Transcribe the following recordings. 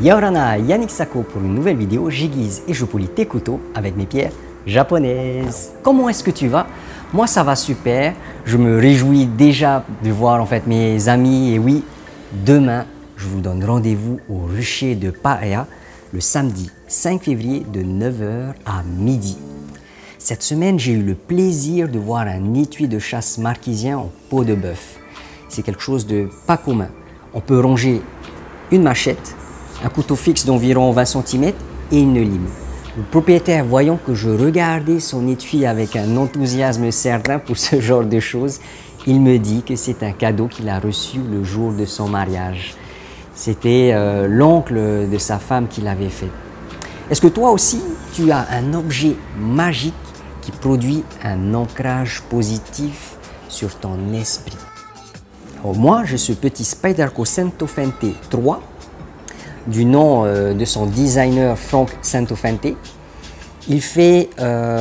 Yorana, Yannick Sako pour une nouvelle vidéo. J'aiguise et je polis tes couteaux avec mes pierres japonaises. Comment est-ce que tu vas? Moi ça va super. Je me réjouis déjà de voir en fait mes amis. Et oui, demain je vous donne rendez-vous au rucher de Paea le samedi 5 février de 9 h à midi. Cette semaine, j'ai eu le plaisir de voir un étui de chasse marquisien en peau de bœuf. C'est quelque chose de pas commun. On peut ranger une machette, un couteau fixe d'environ 20 cm et une lime. Le propriétaire, voyant que je regardais son étui avec un enthousiasme certain pour ce genre de choses, il me dit que c'est un cadeau qu'il a reçu le jour de son mariage. C'était l'oncle de sa femme qui l'avait fait. Est-ce que toi aussi, tu as un objet magique qui produit un ancrage positif sur ton esprit? Alors moi, j'ai ce petit Spyderco Centofente 3 du nom de son designer Frank Centofente. Il fait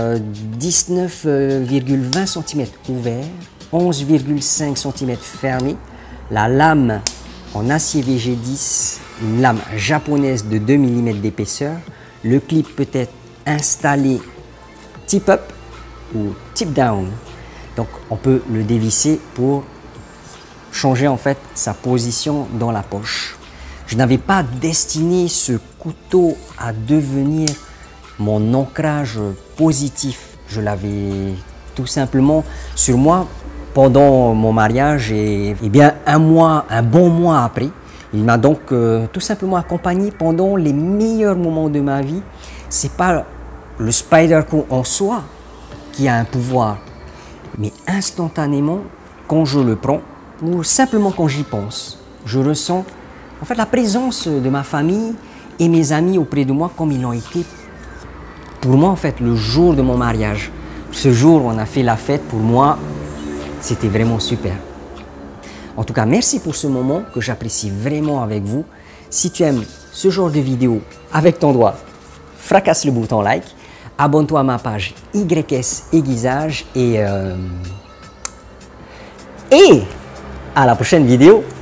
19,20 cm ouvert, 11,5 cm fermé. La lame en acier VG10, une lame japonaise de 2 mm d'épaisseur. Le clip peut être installé tip up ou tip down. Donc on peut le dévisser pour changer en fait sa position dans la poche. Je n'avais pas destiné ce couteau à devenir mon ancrage positif. Je l'avais tout simplement sur moi pendant mon mariage et bien un bon mois après. Il m'a donc tout simplement accompagné pendant les meilleurs moments de ma vie. C'est pas le Spyderco en soi qui a un pouvoir, mais instantanément quand je le prends ou simplement quand j'y pense, je ressens en fait la présence de ma famille et mes amis auprès de moi comme ils l'ont été pour moi en fait le jour de mon mariage. Ce jour où on a fait la fête, pour moi, c'était vraiment super. En tout cas, merci pour ce moment que j'apprécie vraiment avec vous. Si tu aimes ce genre de vidéo, avec ton doigt, fracasse le bouton like, abonne-toi à ma page YS Aiguisage et à la prochaine vidéo.